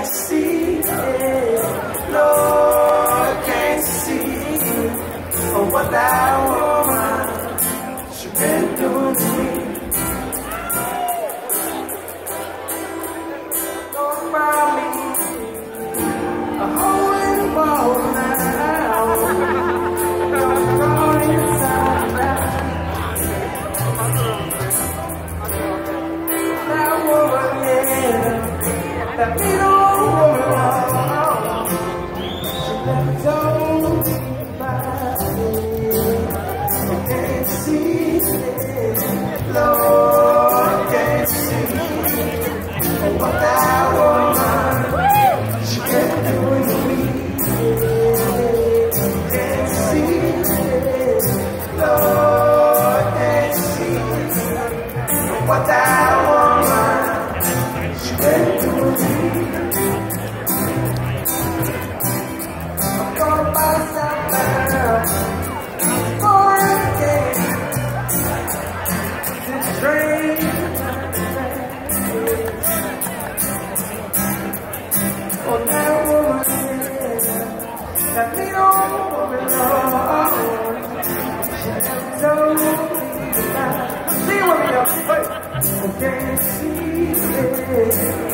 see it. Lord, can't see what that woman she been doing to me. Don't mind me, a hole in the wall now. All inside that woman, yeah, that big old woman. She never told me about it. I can't see it, Lord, can't see what that woman she been doing to me. Can't see it, Lord, can't see what that woman she been doing to me. I'm gonna buy some love for a day to drink. Oh, that woman, that big old woman, Lord, she never told me about. See what we got, I can't see it.